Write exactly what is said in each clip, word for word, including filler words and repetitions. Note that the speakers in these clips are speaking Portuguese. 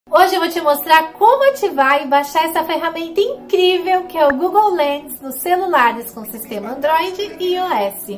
Hoje eu vou te mostrar como ativar e baixar essa ferramenta incrível que é o Google Lens nos celulares com sistema Android e iOS.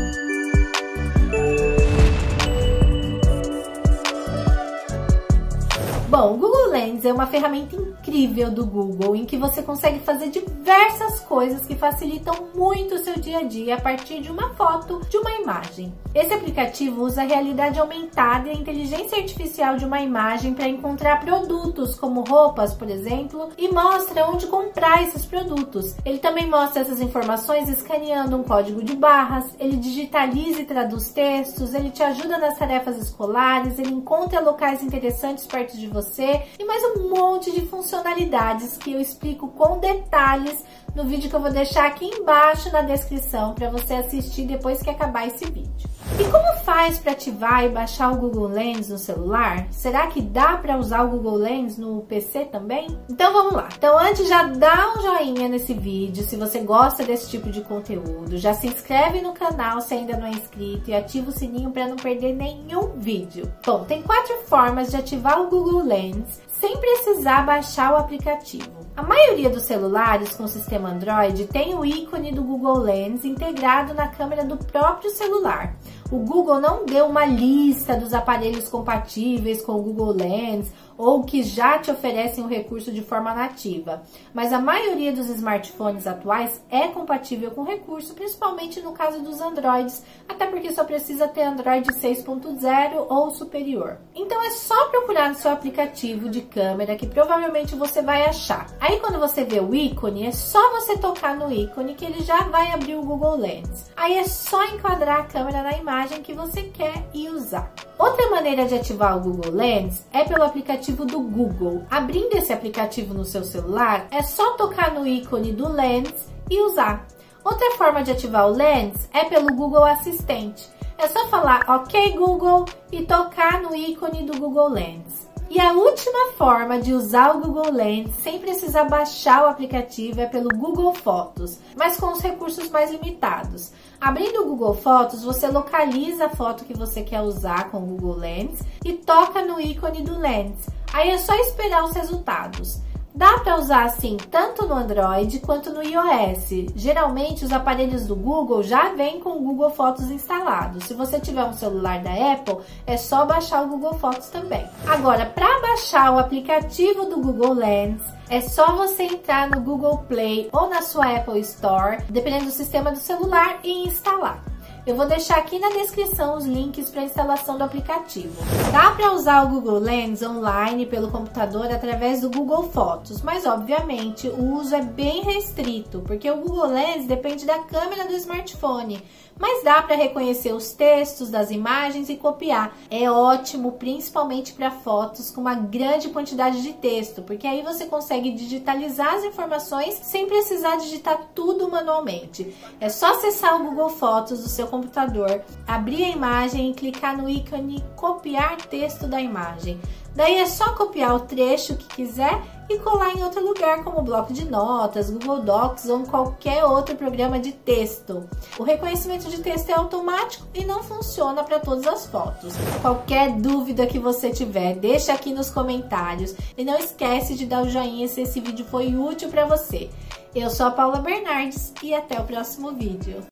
Bom, o Google Lens é uma ferramenta incrível do Google em que você consegue fazer diversas coisas que facilitam muito o seu dia a dia a partir de uma foto, de uma imagem. Esse aplicativo usa a realidade aumentada e a inteligência artificial de uma imagem para encontrar produtos como roupas, por exemplo, e mostra onde comprar esses produtos. Ele também mostra essas informações escaneando um código de barras, ele digitaliza e traduz textos, ele te ajuda nas tarefas escolares, ele encontra locais interessantes perto de você e mais um monte de funcionalidades que eu explico com detalhes no vídeo que eu vou deixar aqui embaixo na descrição para você assistir depois que acabar esse vídeo. E como faz para ativar e baixar o Google Lens no celular? Será que dá para usar o Google Lens no P C também? Então vamos lá. Então antes já dá um joinha nesse vídeo se você gosta desse tipo de conteúdo. Já se inscreve no canal se ainda não é inscrito e ativa o sininho para não perder nenhum vídeo. Bom, tem quatro formas de ativar o Google Lens sem precisar baixar o aplicativo. A maioria dos celulares com sistema Android tem o ícone do Google Lens integrado na câmera do próprio celular. O Google não deu uma lista dos aparelhos compatíveis com o Google Lens ou que já te oferecem o recurso de forma nativa, mas a maioria dos smartphones atuais é compatível com o recurso, principalmente no caso dos Androids, até porque só precisa ter Android seis ponto zero ou superior. Então é só procurar no seu aplicativo de câmera que provavelmente você vai achar. Aí quando você vê o ícone, é só você tocar no ícone que ele já vai abrir o Google Lens. Aí é só enquadrar a câmera na imagem que você quer e usar. Outra maneira de ativar o Google Lens é pelo aplicativo do Google. Abrindo esse aplicativo no seu celular, é só tocar no ícone do Lens e usar. Outra forma de ativar o Lens é pelo Google Assistente. É só falar OK Google e tocar no ícone do Google Lens. E a última forma de usar o Google Lens sem precisar baixar o aplicativo é pelo Google Fotos, mas com os recursos mais limitados. Abrindo o Google Fotos, você localiza a foto que você quer usar com o Google Lens e toca no ícone do Lens. Aí é só esperar os resultados. Dá para usar assim tanto no Android quanto no iOS. Geralmente os aparelhos do Google já vêm com o Google Fotos instalado. Se você tiver um celular da Apple, é só baixar o Google Fotos também. Agora, para baixar o aplicativo do Google Lens, é só você entrar no Google Play ou na sua Apple Store, dependendo do sistema do celular, e instalar. Eu vou deixar aqui na descrição os links para a instalação do aplicativo. Dá para usar o Google Lens online pelo computador através do Google Fotos, mas obviamente o uso é bem restrito, porque o Google Lens depende da câmera do smartphone, mas dá para reconhecer os textos das imagens e copiar. É ótimo, principalmente para fotos com uma grande quantidade de texto, porque aí você consegue digitalizar as informações sem precisar digitar tudo manualmente. É só acessar o Google Fotos do seu computador, abrir a imagem e clicar no ícone copiar texto da imagem. Daí é só copiar o trecho que quiser e colar em outro lugar, como bloco de notas, Google Docs ou qualquer outro programa de texto. O reconhecimento de texto é automático e não funciona para todas as fotos. Qualquer dúvida que você tiver, deixa aqui nos comentários. E não esquece de dar o joinha se esse vídeo foi útil para você. Eu sou a Paula Bernardes e até o próximo vídeo.